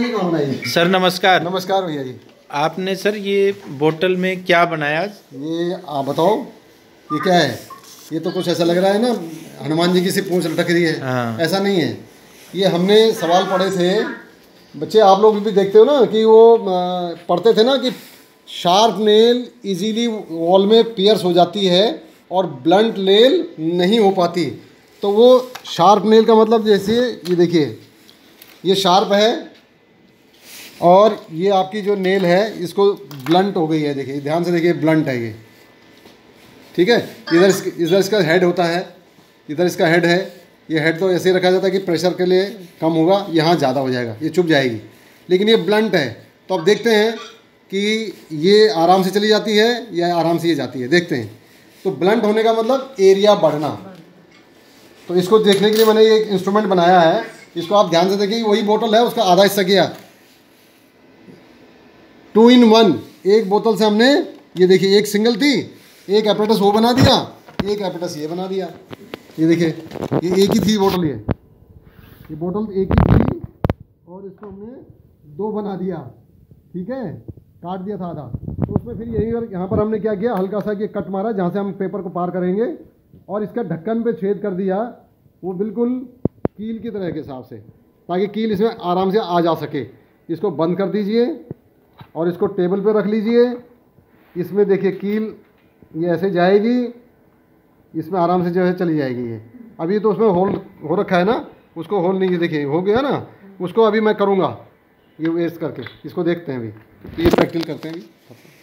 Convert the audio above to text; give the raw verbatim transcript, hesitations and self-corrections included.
Sir नमस्कार। नमस्कार भैया जी। आपने सर ये बोतल में क्या बनाया? ये आप बताओ, ये क्या है? ये तो कुछ ऐसा लग रहा है ना, हनुमान जी की सी पूंछ लटक रही है। हाँ। ऐसा नहीं है। ये हमने सवाल पढ़े थे, बच्चे आप लोग भी देखते हो ना कि वो पढ़ते थे ना कि शार्प नेल इजीली वॉल में पियर्स हो जाती है और ब्लंट नेल नहीं हो पाती। तो वो शार्प नेल का मतलब, जैसे ये देखिए, ये शार्प है और ये आपकी जो नेल है इसको ब्लंट हो गई है। देखिए ध्यान से देखिए, ब्लंट है ये, ठीक है। इधर इधर इसका हेड होता है, इधर इसका हेड है। ये हेड तो ऐसे रखा जाता है कि प्रेशर के लिए कम होगा, यहाँ ज़्यादा हो जाएगा, ये चुभ जाएगी। लेकिन ये ब्लंट है, तो अब देखते हैं कि ये आराम से चली जाती है या आराम से ये जाती है, देखते हैं। तो ब्लंट होने का मतलब एरिया बढ़ना। तो इसको देखने के लिए मैंने ये एक इंस्ट्रूमेंट बनाया है। इसको आप ध्यान से देखिए, वही बोतल है, उसका आधा हिस्सा किया, टू इन वन। एक बोतल से हमने, ये देखिए, एक सिंगल थी, एक एपरेटस वो बना दिया, एक एपरेटस ये बना दिया। ये देखिए, ये एक ही थी बोतल, ये ये बोतल एक ही थी और इसको हमने दो बना दिया, ठीक है, काट दिया था आधा। तो उसमें फिर यही, यहाँ पर हमने क्या किया, हल्का सा ये कट मारा जहाँ से हम पेपर को पार करेंगे, और इसका ढक्कन पे छेद कर दिया, वो बिल्कुल कील की तरह के हिसाब से, ताकि कील इसमें आराम से आ जा सके। इसको बंद कर दीजिए और इसको टेबल पे रख लीजिए। इसमें देखिए कील ये ऐसे जाएगी, इसमें आराम से जो है चली जाएगी ये। अभी तो उसमें होल हो रखा है ना, उसको होल नहीं, देखिए हो गया ना, उसको अभी मैं करूँगा ये वेस्ट करके। इसको देखते हैं अभी, ये प्रैक्टिस करते हैं अभी।